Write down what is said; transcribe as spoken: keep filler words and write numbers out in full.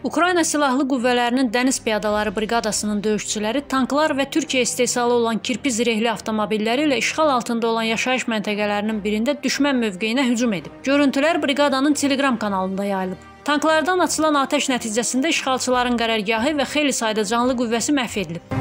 Ukrayna Silahlı Qüvvələrinin Dəniz Piyadaları Briqadasının döyüşçüləri tanklar və Türkiyə istehsalı olan kirpi zirehli avtomobilləri ilə işğal altında olan yaşayış məntəqələrinin birində düşmən mövqeyinə hücum edib. Görüntülər briqadanın Telegram kanalında yayılıb. Tanklardan açılan atəş nəticəsində işğalçıların qərargahı və xeyli sayda canlı qüvvəsi məhv edilib.